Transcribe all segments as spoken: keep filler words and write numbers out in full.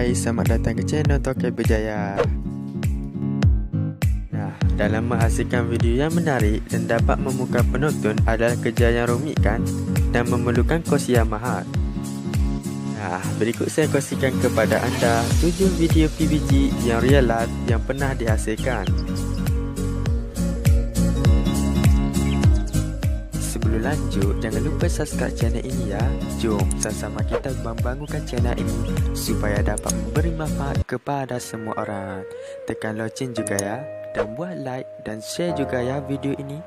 Hai, selamat datang ke channel Tokai Berjaya. Nah, dalam menghasilkan video yang menarik dan dapat memukau penonton adalah kerja yang rumit kan, dan memerlukan kos yang mahal. Nah, berikut saya kongsikan kepada anda tujuh video P U B G yang real life yang pernah dihasilkan. Sebelum lanjut, jangan lupa subscribe channel ini ya. Jom sama-sama kita membangunkan channel ini supaya dapat memberi manfaat kepada semua orang. Tekan loceng juga ya, dan buat like dan share juga ya video ini.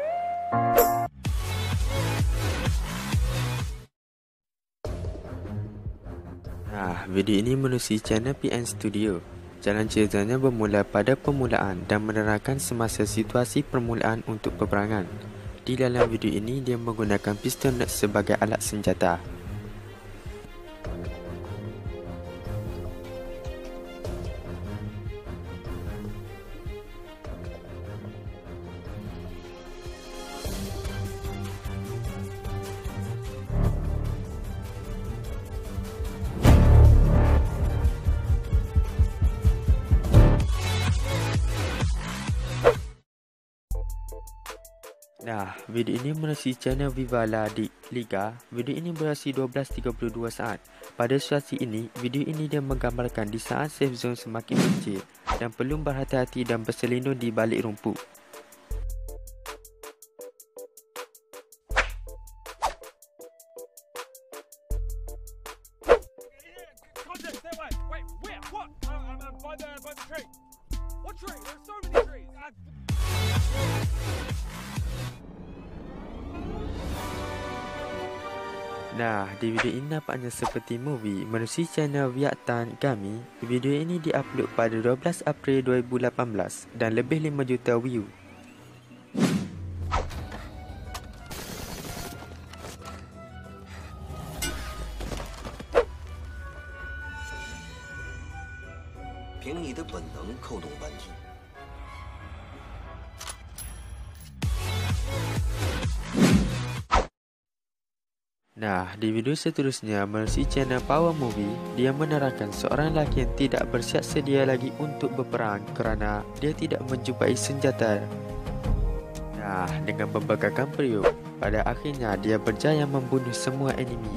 Nah, video ini menerusi channel P N Studio. Jalan ceritanya bermula pada permulaan dan menerangkan semasa situasi permulaan untuk peperangan. Di dalam video ini, dia menggunakan pistol sebagai alat senjata. Nah, video ini menerusi channel Viva La Liga. Video ini berdurasi dua belas tiga puluh dua saat. Pada situasi ini, video ini dia menggambarkan di saat safe zone semakin kecil dan perlu berhati-hati dan berselindung di balik rumput. Nah, di video ini nampaknya seperti movie menerusi channel Viatan kami. Video ini diupload pada dua belas April dua ribu lapan belas dan lebih lima juta view. Nah, di video seterusnya menerusi channel Power Movie, dia menerangkan seorang lelaki yang tidak bersiap sedia lagi untuk berperang kerana dia tidak menjumpai senjata. Nah, dengan berbagai periuk, pada akhirnya dia berjaya membunuh semua enemy.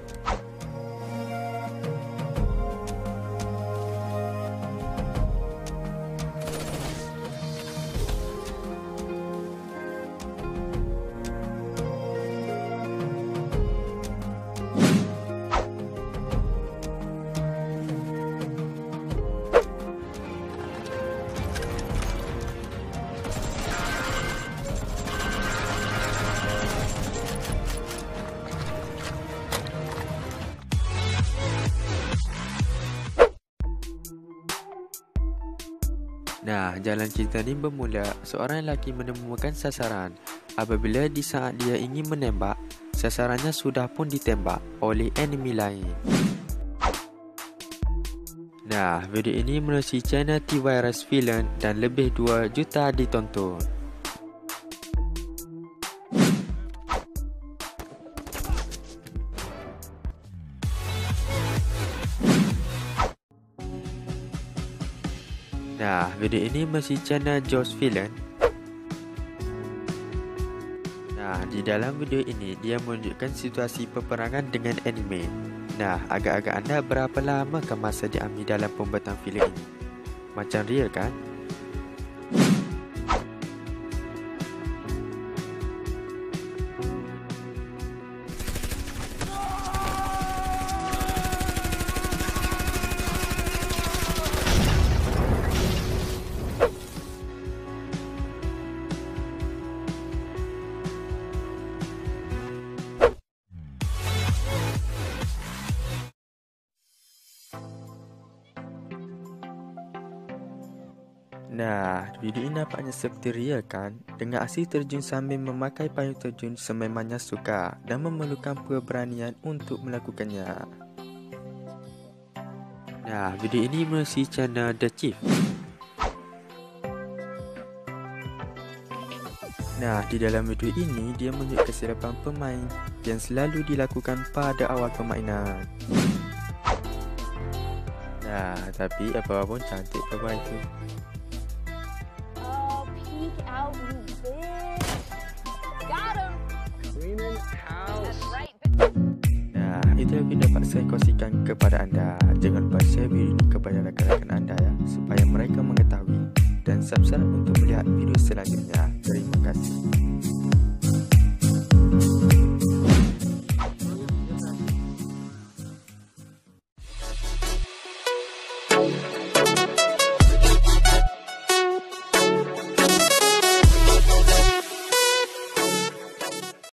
Nah, jalan cerita ni bermula seorang lelaki menemukan sasaran. Apabila di saat dia ingin menembak, sasarannya sudah pun ditembak oleh enemy lain. Nah, video ini menerusi channel T-Virus Villain dan lebih dua juta ditonton. Nah, video ini masih channel Josh Villain. Nah, di dalam video ini dia menunjukkan situasi peperangan dengan anime. Nah, agak-agak anda berapa lama ke masa diambil dalam pembuatan filem ini? Macam real kan? Nah, video ini nampaknya seperti real kan? Dengan aksi terjun sambil memakai payung terjun sememangnya suka dan memerlukan keberanian untuk melakukannya. Nah, video ini menerusi channel The Chief. Nah, di dalam video ini dia menunjukkan kesilapan pemain yang selalu dilakukan pada awal permainan. tapi apa-apa pun cantik perempuan itu. Oh, peek out, you bitch. Got him. Cleaning house. That's right. Nah, itulah video dapat saya kongsikan kepada anda. Jangan lupa share video ini kepada rakan-rakan anda ya, supaya mereka mengetahui, dan subscribe untuk melihat video selanjutnya. Terima kasih.